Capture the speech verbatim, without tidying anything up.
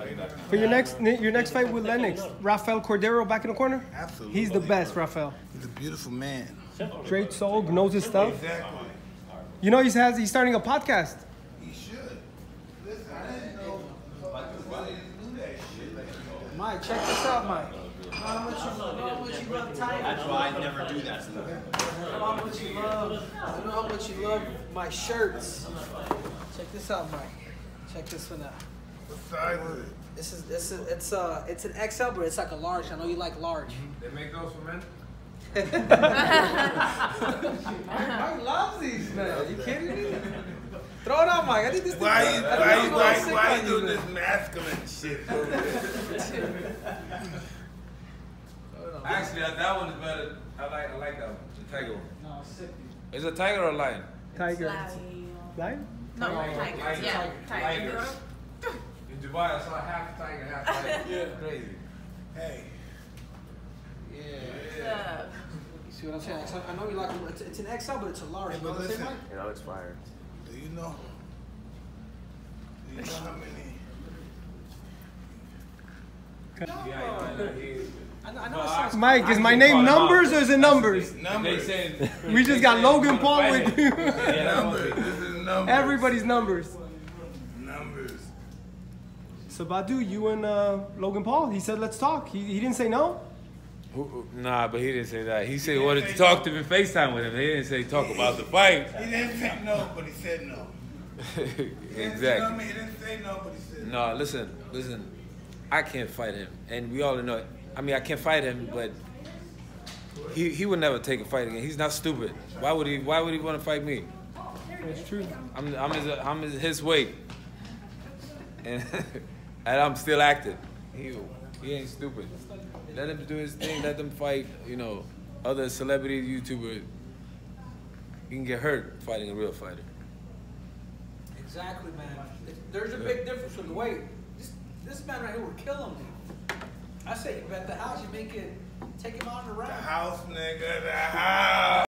For your next your next fight with Lennox, Rafael Cordero back in the corner? Absolutely. He's the best, Rafael. He's a beautiful man. Straight soul, knows his stuff. Exactly. You know, he has he's starting a podcast. He should. Listen, I didn't know why they do that shit. Mike, check this out, Mike. How much you love, how much you love Tiger. That's why I never do that stuff. How much you love, you know how much you love my shirts. Check this out, Mike. Check this one out. What size is it? This is this is it's uh it's an X L, but it's like a large. I know you like large. They make those for men? Mike loves these, man. You kidding me? Throw it out, Mike. I think this. Why thing, you I think why this you is why, sick why on you you, doing man. this masculine shit, bro? Actually, that, that one is better. I like I like that one. The tiger one. No, sick. Is it a tiger or a lion? Tiger. Lion? No, Lion. tiger. Lion. Yeah, tiger. Tigers. In Dubai, I saw half tiger, half tiger. Yeah. Crazy. Hey. Yeah. Yeah. You see what I'm saying? I know you like it. It's, it's an X L, but it's a large. Hey, You know but what I'm saying, listen. Mike? Yeah, that looks fire. Do you know? Do you know how many? Yeah, yeah, yeah. He, I know, I know Well, it sounds I- Mike, is I my can name call him out. numbers or is it numbers? They Numbers. saying, We just they got saying Logan you Paul wanna with fight you. him. Yeah, that Numbers. must be. This is numbers. Everybody's numbers. Numbers. So Badu, you and uh, Logan Paul, he said let's talk. He, he didn't say no? Who- who- Nah, but he didn't say that. He said he wanted to talk to me, FaceTime with him. He didn't say talk about the fight. He didn't say no, but he said no. He didn't, you know what I Exactly. mean? He didn't say no, but he said No, listen, listen. I can't fight him, and we all know. I mean, I can't fight him, but he he would never take a fight again. He's not stupid. Why would he? Why would he want to fight me? That's true. I'm I'm his I'm his, his weight, and and I'm still active. He he ain't stupid. Let him do his thing. Let them fight. You know, other celebrity YouTubers. You can get hurt fighting a real fighter. Exactly, man. There's a big difference in the weight. This, this man right here would kill him. I say, at the house, you make it, take him out in the The round. house, nigga, the house.